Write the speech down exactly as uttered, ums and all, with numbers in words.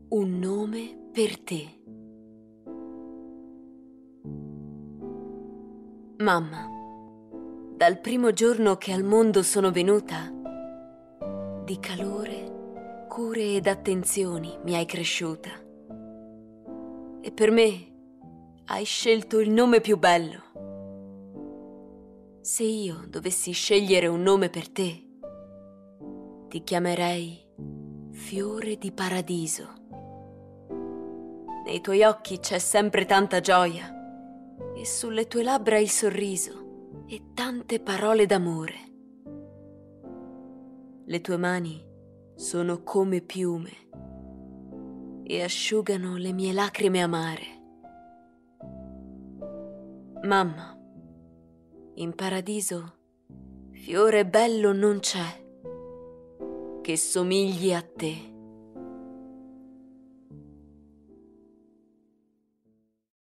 Un nome per te. Mamma, dal primo giorno che al mondo sono venuta, di calore, cure ed attenzioni mi hai cresciuta. E per me hai scelto il nome più bello. Se io dovessi scegliere un nome per te, ti chiamerei Fiore di Paradiso. Nei tuoi occhi c'è sempre tanta gioia e sulle tue labbra il sorriso e tante parole d'amore. Le tue mani sono come piume e asciugano le mie lacrime amare. Mamma, in paradiso fiore bello non c'è che somigli a te.